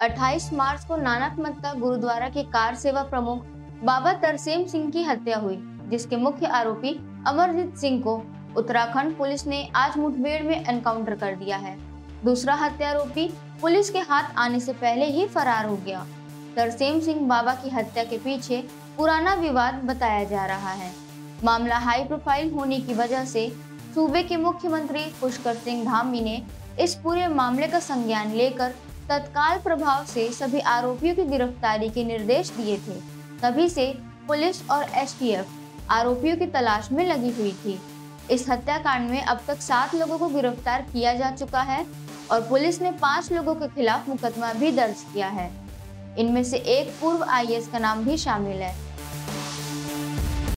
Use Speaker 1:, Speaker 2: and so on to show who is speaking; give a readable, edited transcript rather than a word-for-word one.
Speaker 1: 28 मार्च को नानक मत्ता गुरुद्वारा के कार सेवा प्रमुख बाबा तरसेम सिंह की हत्या हुई, जिसके मुख्य आरोपी अमरजीत सिंह को उत्तराखंड पुलिस ने आज मुठभेड़ में एनकाउंटर कर दिया है। दूसरा हत्यारोपी पुलिस के हाथ आने से पहले ही फरार हो गया। तरसेम सिंह बाबा की हत्या के पीछे पुराना विवाद बताया जा रहा है। मामला हाई प्रोफाइल होने की वजह से सूबे के मुख्यमंत्री पुष्कर सिंह धामी ने इस पूरे मामले का संज्ञान लेकर तत्काल प्रभाव से सभी आरोपियों की गिरफ्तारी के निर्देश दिए थे। तभी से पुलिस और एसटीएफ आरोपियों की तलाश में लगी हुई थी। इस हत्याकांड में अब तक 7 लोगों को गिरफ्तार किया जा चुका है और पुलिस ने 5 लोगों के खिलाफ मुकदमा भी दर्ज किया है। इनमें से एक पूर्व आईएएस का नाम भी शामिल है।